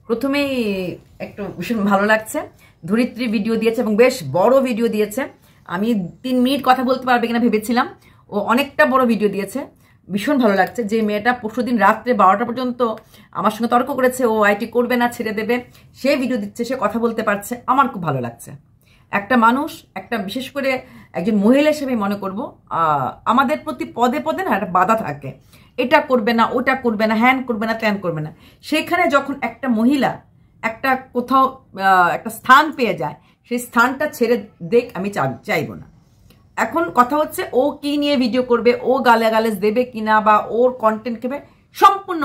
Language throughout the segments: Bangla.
প্রথমেই একটু ভীষণ ভালো লাগছে, ধরিত্রী ভিডিও দিয়েছে এবং বেশ বড় ভিডিও দিয়েছে। আমি 3 মিনিট কথা বলতে পারবে কিনা ভেবেছিলাম, ও অনেকটা বড় ভিডিও দিয়েছে। ভীষণ ভালো লাগছে যে মেয়েটা পরশুদিন রাত্রে 12টা পর্যন্ত আমার সঙ্গে তর্ক করেছে, ও আইটি করবে না, ছেড়ে দেবে, সে ভিডিও দিচ্ছে, সে কথা বলতে পারছে। আমার খুব ভালো লাগছে। একটা মানুষ, একটা বিশেষ করে একজন মহিলা হিসেবে মনে করব আমাদের প্রতি পদে পদে না একটা বাধা থাকে, এটা করবে না, ওটা করবে না, হ্যান করবে না, ত্যান করবে না। সেখানে যখন একটা মহিলা একটা কোথাও একটা স্থান পেয়ে যায়, সেই স্থানটা ছেড়ে দেখ আমি চাইবো না। এখন কথা হচ্ছে ও কি নিয়ে ভিডিও করবে, ও গালাগালেজ দেবে কিনা বা ওর কন্টেন্ট কেবে, সম্পূর্ণ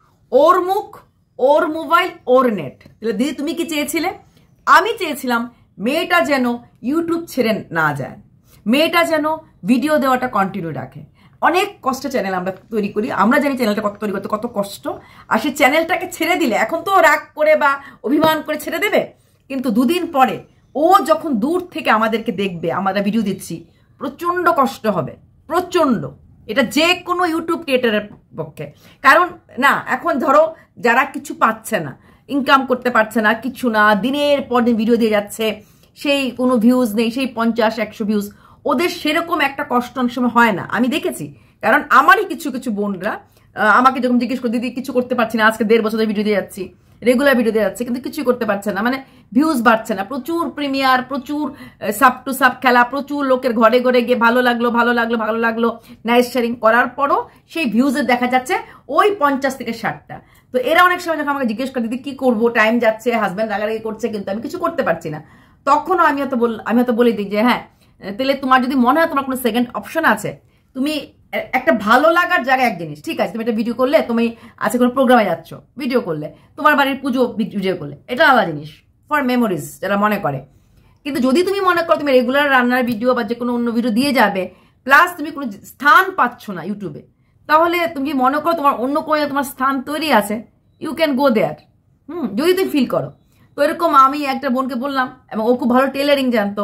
ওর মুখ, ওর মোবাইল, ওর নেট। দিদি তুমি কি চেয়েছিলে? আমি চেয়েছিলাম মেয়েটা যেন ইউটিউব ছেড়ে না যায়, মেয়েটা যেন ভিডিও দেওয়াটা কন্টিনিউ রাখে। অনেক কষ্টে চ্যানেল আমরা তৈরি করি, আমরা জানি চ্যানেলটা কত তৈরি করতে কত কষ্ট। আর সেই চ্যানেলটাকে ছেড়ে দিলে, এখন তো রাগ করে বা অভিমান করে ছেড়ে দেবে, কিন্তু দুদিন পরে ও যখন দূর থেকে আমাদেরকে দেখবে, আমরা ভিডিও দিচ্ছি, প্রচণ্ড কষ্ট হবে, প্রচণ্ড। এটা যে কোনো ইউটিউব ক্রিয়েটারের পক্ষে। কারণ না, এখন ধরো যারা কিছু পাচ্ছে না, ইনকাম করতে পারছে না, কিছু না, দিনের পর দিন ভিডিও দিয়ে যাচ্ছে, সেই কোনো ভিউজ নেই, সেই 50-100 ভিউজ, ওদের সেরকম একটা কষ্ট অনেক সময় হয় না। আমি দেখেছি, কারণ আমারই কিছু কিছু বোনরা আমাকে যখন জিজ্ঞেস করে, দিদি কিছু করতে পারছি না, আজকে 1.5 বছর ধরে ভিডিও দিয়ে যাচ্ছি, রেগুলার ভিডিও দিয়ে যাচ্ছে, কিন্তু কিছুই করতে পারছে না, মানে ভিউজ বাড়ছে না। প্রচুর প্রিমিয়ার, প্রচুর সাব টু সাব খেলা, প্রচুর লোকের ঘরে ঘরে গিয়ে ভালো লাগলো ভালো লাগলো ভালো লাগলো নাইস শেয়ারিং করার পরও সেই ভিউজে দেখা যাচ্ছে ওই 50 থেকে 60টা। তো এরা অনেক সময় যখন আমাকে জিজ্ঞেস করে, দিদি কি করবো, টাইম যাচ্ছে, হাজব্যান্ড রাগারাগি করছে, কিন্তু আমি কিছু করতে পারছি না, তখনও আমি হয়তো বলে দিই যে হ্যাঁ, তাহলে তোমার যদি মনে হয় তোমার কোনো সেকেন্ড অপশন আছে, তুমি একটা ভালো লাগার জায়গায় এক জিনিস, ঠিক আছে, তুমি একটা ভিডিও করলে, তুমি আজকে কোনো প্রোগ্রামে যাচ্ছ, ভিডিও করলে, তোমার বাড়ির পুজো ভিডিও করলে, এটা আলাদা জিনিস, ফর মেমোরিজ যারা মনে করে। কিন্তু যদি তুমি মনে করো তুমি রেগুলার রান্নার ভিডিও বা যে কোনো অন্য ভিডিও দিয়ে যাবে, প্লাস তুমি কোনো স্থান পাচ্ছ না ইউটিউবে, তাহলে তুমি মনে করো তোমার অন্য কোনো তোমার স্থান তৈরি আছে, ইউ ক্যান গো দেয়ার। যদি তুমি ফিল করো। তো এরকম আমি একটা বোনকে বললাম, এবং ও খুব ভালো টেলারিং জানতো,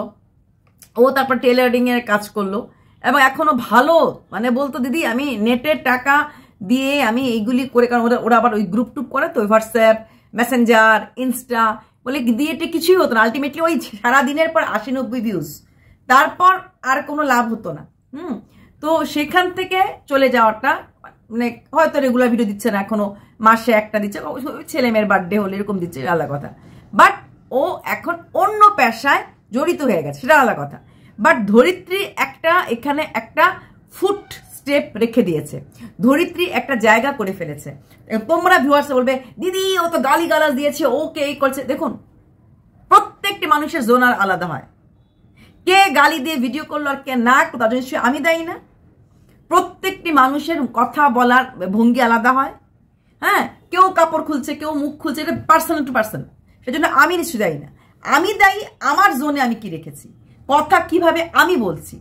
ও তারপর টেলারিং এর কাজ করলো, এবং এখনো ভালো, মানে বলতো দিদি আমি নেটের টাকা দিয়ে আমি এইগুলি করে, কারণ ওরা আবার ওই গ্রুপ টুপ করে, তো হোয়াটসঅ্যাপ, মেসেঞ্জার, ইনস্টা, বলে দিয়ে কিছুই হতো না। আলটিমেটলি ওই সারাদিনের পর 80-90 ভিউজ, তারপর আর কোনো লাভ হতো না। তো সেখান থেকে চলে যাওয়াটা, মানে হয়তো রেগুলার ভিডিও দিচ্ছে না, এখনো মাসে একটা দিচ্ছে, ছেলে মেয়ের বার্থডে হলে এরকম দিচ্ছে, আলাদা কথা। বাট ও এখন অন্য পেশায় জড়িত হয়ে গেছে, সেটা আলাদা কথা। বাট ধরিত্রী এখানে একটা ফুট স্টেপ রেখে দিয়েছে, ধরিত্রী একটা জায়গা করে ফেলেছে। তোমরা ভিউয়ার্স বলবে, দিদি ও তো গালি গালাজ দিয়েছে, ওকে এই করছে। দেখুন, প্রত্যেকটি মানুষের জোনার আলাদা হয়, কে গালি দিয়ে ভিডিও করলো আর কে না, তার জন্য আমি দায়ী না। প্রত্যেকটি মানুষের কথা বলার ভঙ্গি আলাদা হয়। হ্যাঁ, কেউ কাপড় খুলছে, কেউ মুখ খুলছে, এটা পার্সন টু পার্সন, সেজন্য আমি নিশ্চয় দায়ী না। আমি দায়ী আমার জোনে আমি কি রেখেছি, কথা কিভাবে আমি বলছি।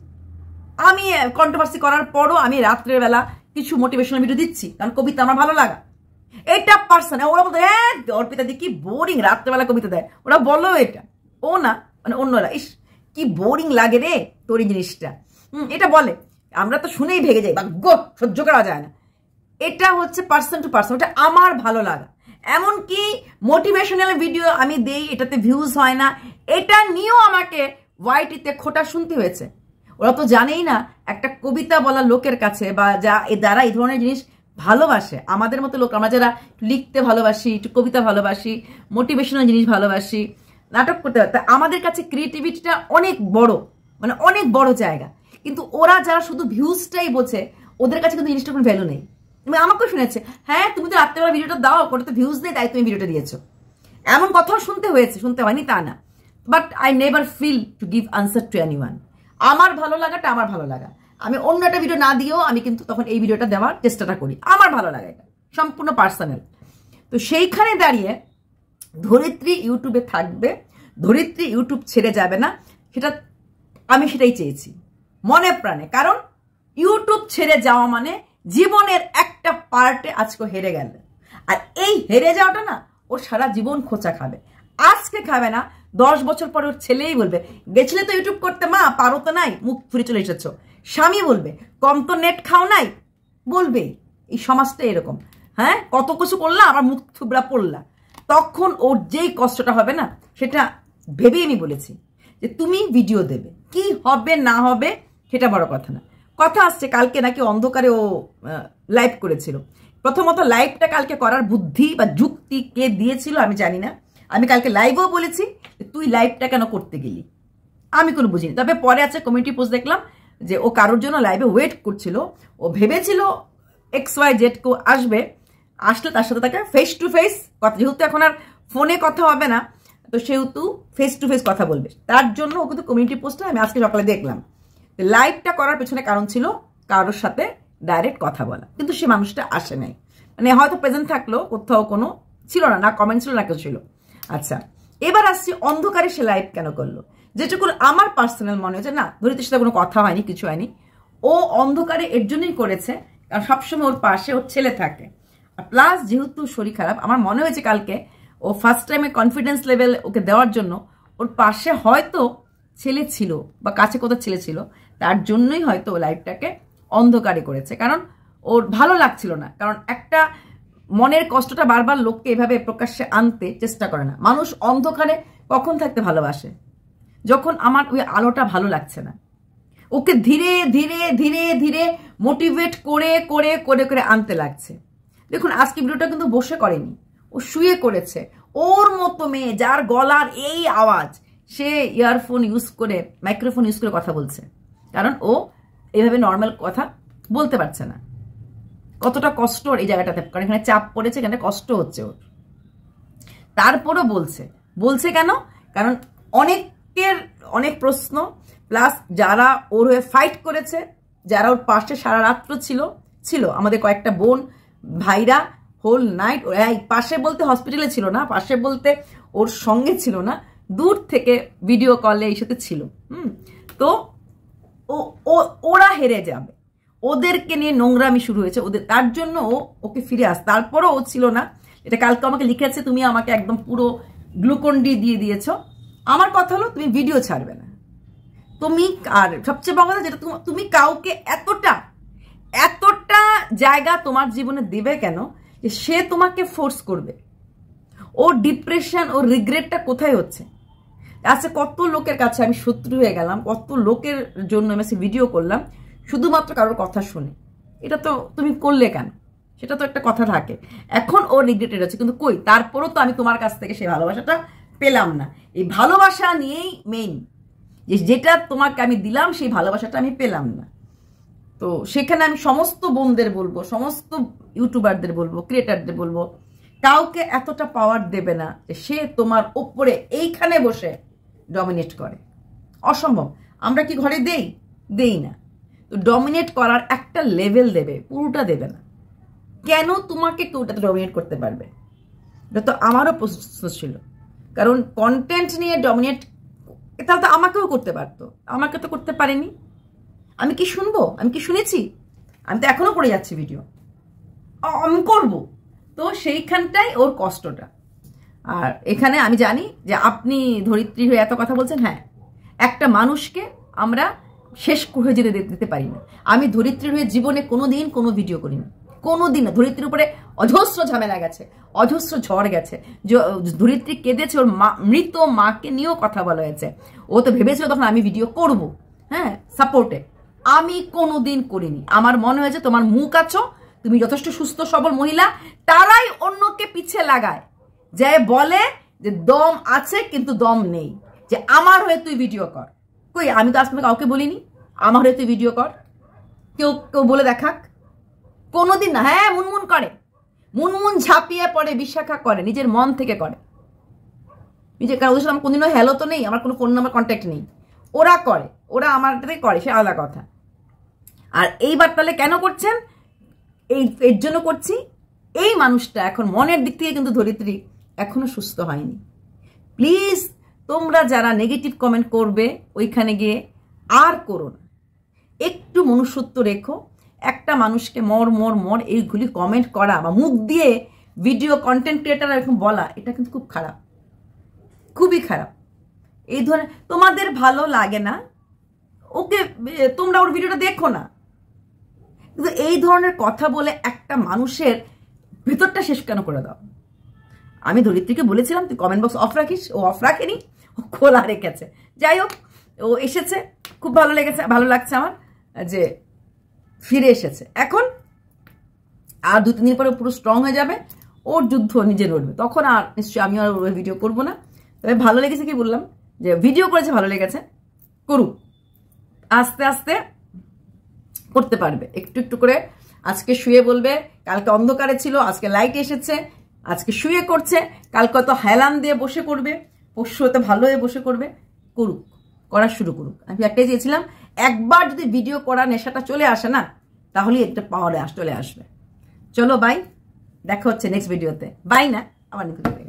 আমি কন্ট্রোভার্সি করার পরও আমি রাত্রের বেলা কিছু মোটিভেশনাল ভিডিও দিচ্ছি, কারণ কবিতা আমার ভালো লাগা, এটা পার্সন। ওরা বলতো হ্যাঁ অর্পিতা দি কি বোরিং, রাত্রেবেলা কবিতা দেয়, ওরা বলো এটা, ও না, মানে অন্যরা, ইস কি বোরিং লাগে রে তোর এই জিনিসটা, এটা বলে, আমরা তো শুনেই ভেগে যাই, বা গো সহ্য করা যায় না। এটা হচ্ছে পার্সন টু পার্সন, এটা আমার ভালো লাগা। এমনকি মোটিভেশনাল ভিডিও আমি দেই, এটাতে ভিউজ হয় না, এটা নিয়েও আমাকে ওয়াইটিতে খোটা শুনতে হয়েছে। ওরা তো জানেই না একটা কবিতা বলা লোকের কাছে, বা যা দ্বারা এই ধরনের জিনিস ভালোবাসে, আমাদের মতো লোক, আমরা যারা লিখতে ভালোবাসি, একটু কবিতা ভালোবাসি, মোটিভেশনাল জিনিস ভালোবাসি, নাটক করতে পারে, আমাদের কাছে ক্রিয়েটিভিটিটা অনেক বড়, মানে অনেক বড় জায়গা। কিন্তু ওরা যারা শুধু ভিউজটাই বোঝে, ওদের কাছে কিন্তু জিনিসটা কোনো ভ্যালু নেই। তুমি আমাকেও শুনেছে, হ্যাঁ তুমি তো রাত্রেবেলা ভিডিওটা দাও, ওটা তো ভিউজ নেই, তাই তুমি ভিডিওটা দিয়েছো, এমন কথাও শুনতে হয়েছে, শুনতে হয়নি তা না। But I never feel to give answer to anyone. আমার ভালো লাগাটা আমার ভালো লাগা, আমি অন্য একটা ভিডিও না দিয়েও আমি কিন্তু তখন এই ভিডিওটা দেওয়ার চেষ্টাটা করি, আমার ভালো লাগা, এটা সম্পূর্ণ পার্সোনাল। তো সেইখানে দাঁড়িয়ে ধরিত্রী ইউটিউবে থাকবে, ধরিত্রী ইউটিউব ছেড়ে যাবে না, আমি সেটাই চেয়েছি মনে প্রাণে। কারণ ইউটিউব ছেড়ে যাওয়া মানে জীবনের একটা পার্টে আজকে হেরে গেল, আর এই হেরে যাওয়াটা না ওর সারা জীবন খোঁচা খাবে। আজকে খাবে না, 10 বছর পরে ওর ছেলেই বলবে, গেছিলে তো ইউটিউব করতে, মা পারো তো নাই, মুখ ফুরে চলে এসেছো। স্বামী বলবে, কম তো নেট খাও নাই, বলবে। এই সমাজটা এরকম। হ্যাঁ, কত কিছু করলাম, আমার মুখ থুবড়া পড়লা, তখন ওর যেই কষ্টটা হবে না সেটা ভেবেই আমি বলেছি যে তুমি ভিডিও দেবে, কি হবে না হবে সেটা বড় কথা না। কথা আসছে কালকে নাকি অন্ধকারে ও লাইভ করেছিল। প্রথমত লাইভটা কালকে করার বুদ্ধি বা যুক্তি কে দিয়েছিল আমি জানি না। আমি কালকে লাইভেও বলেছি তুই লাইভটা কেন করতে গেলি, আমি কোনো বুঝিনি। তবে পরে আছে কমিউনিটি পোস্ট দেখলাম যে ও কারোর জন্য লাইভে ওয়েট করছিল, ও ভেবেছিল XYZ কেউ আসবে, আসলে তার সাথে তাকে ফেস টু ফেস কথা, যেহেতু এখন আর ফোনে কথা হবে না তো সেহেতু ফেস টু ফেস কথা বলবে, তার জন্য ও কিন্তু কমিউনিটি পোস্টটা আমি আজকে সকালে দেখলাম। লাইভটা করার পেছনে কারণ ছিল কারোর সাথে ডাইরেক্ট কথা বলা, কিন্তু সে মানুষটা আসে নাই, মানে হয়তো প্রেজেন্ট থাকলো কোথাও কোনো ছিল না, না কমেন্ট ছিল না কেউ ছিল। আচ্ছা, এবার আসছি অন্ধকারে সে লাইভ কেন করলো। যেটুকু আমার পার্সোনাল মনে হয়েছে না, ধরিত্রীর সাথে কোনো কথা হয়নি, কিছু হয়নি, ও অন্ধকারে এর জন্যই করেছে কারণ সবসময় ওর পাশে ওর ছেলে থাকে, আর প্লাস যেহেতু শরীর খারাপ, আমার মনে হয়েছে কালকে ও ফার্স্ট টাইমে কনফিডেন্স লেভেল ওকে দেওয়ার জন্য ওর পাশে হয়তো ছেলে ছিল বা কাছে কোথাও ছেলে ছিল, তার জন্যই হয়তো ও লাইভটাকে অন্ধকারে করেছে, কারণ ওর ভালো লাগছিল না। কারণ একটা মনের কষ্টটা বারবার লোককে এভাবে প্রকাশ্যে আনতে চেষ্টা করে না। মানুষ অন্ধকারে কখন থাকতে ভালোবাসে, যখন আমার ওই আলোটা ভালো লাগছে না। ওকে ধীরে ধীরে ধীরে ধীরে মোটিভেট করে করে করে করে আনতে লাগছে। দেখুন আজকে ভিডিওটা কিন্তু বসে করেনি, ও শুয়ে করেছে। ওর মতো মেয়ে যার গলার এই আওয়াজ, সে ইয়ারফোন ইউজ করে মাইক্রোফোন ইউজ করে কথা বলছে, কারণ ও এইভাবে নর্মাল কথা বলতে পারছে না। কতটা কষ্ট এই জায়গাটাতে, কারণ এখানে চাপ পড়েছে, এখানে কষ্ট হচ্ছে ওর, তারপরও বলছে। বলছে কেন? কারণ অনেকের অনেক প্রশ্ন, প্লাস যারা ওর হয়ে ফাইট করেছে, যারা ওর পাশে সারা রাত্র ছিল আমাদের কয়েকটা বোন ভাইরা, হোল নাইট পাশে বলতে হসপিটালে ছিল না, পাশে বলতে ওর সঙ্গে ছিল না, দূর থেকে ভিডিও কলে এই সাথে ছিল। তো ওরা হেরে যাবে, ওদেরকে নিয়ে নোংরামি শুরু হয়েছে ওদের, তার জন্য ওকে ফিরে আস। তারপরও ও ছিল না, এটা কালকে আমাকে লিখেছে, তুমি আমাকে একদম পুরো গ্লুকন ডি দিয়ে দিয়েছ। আমার কথা হলো তুমি ভিডিও ছাড়বে না, তুমি আর সবচেয়ে বড় কথা যেটা তুমি কাউকে এতটা জায়গা তোমার জীবনে দেবে কেন যে সে তোমাকে ফোর্স করবে। ও ডিপ্রেশন ও রিগ্রেটটা কোথায় হচ্ছে? আচ্ছা, কত লোকের কাছে আমি শত্রু হয়ে গেলাম, কত লোকের জন্য আমি ভিডিও করলাম শুধুমাত্র কারোর কথা শুনে। এটা তো তুমি করলে কেন, সেটা তো একটা কথা থাকে। এখন ও রিগ্রেটেড হচ্ছে, কিন্তু কই, তারপরও তো আমি তোমার কাছ থেকে সেই ভালোবাসাটা পেলাম না। এই ভালোবাসা নিয়েই মেইন, যেটা তোমাকে আমি দিলাম সেই ভালোবাসাটা আমি পেলাম না। তো সেখানে আমি সমস্ত বোনদের বলবো, সমস্ত ইউটিউবারদের বলবো, ক্রিয়েটারদের বলবো, কাউকে এতটা পাওয়ার দেবে না যে সে তোমার ওপরে এইখানে বসে ডমিনেট করে। অসম্ভব। আমরা কি ঘরে দেই না? তো ডমিনেট করার একটা লেভেল দেবে, পুরোটা দেবে না। কেন তোমাকে কেউ ওটাতে ডমিনেট করতে পারবে? এটা তো আমারও প্রশ্ন ছিল, কারণ কন্টেন্ট নিয়ে ডমিনেট তাহলে তো আমাকেও করতে পারতো, আমাকে তো করতে পারেনি। আমি কি শুনবো? আমি কি শুনেছি? আমি তো এখনো করে যাচ্ছি ভিডিও, আমি করবো। তো সেইখানটাই ওর কষ্টটা। আর এখানে আমি জানি যে আপনি ধরিত্রী হয়ে এত কথা বলছেন। হ্যাঁ, একটা মানুষকে আমরা শেষ হয়ে যেতে দিতে পারি না। আমি ধরিত্রীর হয়ে জীবনে কোনোদিন কোনো ভিডিও করিনি, কোনোদিন না। ধরিত্রীর উপরে অজস্র ঝামেলা গেছে, অজস্র ঝড় গেছে, ধরিত্রী কেঁদেছে, ওর মৃত মাকে নিয়েও কথা বলা হয়েছে। ও তো ভেবেছিল তখন আমি ভিডিও করব, হ্যাঁ, সাপোর্টে। আমি কোনোদিন করিনি। আমার মনে হয়েছে তোমার মুখ আছো, তুমি যথেষ্ট সুস্থ সবল মহিলা, তারাই অন্যকে পিছে লাগায়, যে বলে যে দম আছে কিন্তু দম নেই, যে আমার হয়ে তুই ভিডিও কর। কই, আমি তো আজ পর্যন্ত কাউকে বলিনি আমার হয়ে তুই ভিডিও কর। কেউ বলে দেখাক? কোনোদিন না। হ্যাঁ, মুনমুন করে, মুনমুন ঝাঁপিয়ে পড়ে, বিশাখা করে, নিজের মন থেকে করে। নিজের কারোর সাথে আমার কোনদিনও হ্যালো তো নেই, আমার কোনো ফোন নাম্বার কন্ট্যাক্ট নেই। ওরা করে, ওরা আমার করে, সে আলাদা কথা। আর এইবার তাহলে কেন করছেন? এর জন্য করছি, এই মানুষটা এখন মনের দিক থেকে কিন্তু ধরিত্রী এখনো সুস্থ হয়নি। প্লিজ তোমরা যারা নেগেটিভ কমেন্ট করবে ওইখানে গিয়ে আর করো না, একটু মনুষ্যত্ব রেখো। একটা মানুষকে মর এইগুলি কমেন্ট করা বা মুখ দিয়ে ভিডিও কন্টেন্ট ক্রিয়েটার এরকম বলা, এটা কিন্তু খুব খারাপ, খুবই খারাপ। এই ধরনের তোমাদের ভালো লাগে না, ওকে, তোমরা ওর ভিডিওটা দেখো না, কিন্তু এই ধরনের কথা বলে একটা মানুষের ভেতরটা শেষ কেন করে দাও? আমি ধরিত্রীকে বলেছিলাম তুই কমেন্ট বক্স অফ রাখিস, ও অফ রাখেনি, ও খোলা রেখেছে। যাই হোক, ও এসেছে, খুব ভালো লেগেছে, ভালো লাগছে আমার যে ফিরে এসেছে। এখন আর 2-3 দিন পরে পুরো স্ট্রং হয়ে যাবে, ওর যুদ্ধ নিজে লড়বে, তখন আর নিশ্চয়ই আমি আর ওই ভিডিও করবো না। তবে ভালো লেগেছে, কি বললাম যে ভিডিও করেছে, ভালো লেগেছে, করুক, আস্তে আস্তে করতে পারবে, একটু একটু করে। আজকে শুয়ে বলবে, কালকে অন্ধকারে ছিল, আজকে লাইট এসেছে, আজকে শুয়ে করছে, কালকে হয়তো হেলান দিয়ে বসে করবে, পরশু হয়তো ভালো হয়ে বসে করবে, করুক, করা শুরু করুক। আমি একটাই চেয়েছিলাম, একবার যদি ভিডিও করা নেশাটা চলে আসে না, তাহলে একটা পাওয়ারে চলে আসবে। চলো বাই, দেখা হচ্ছে নেক্সট ভিডিওতে। বাই না, আবার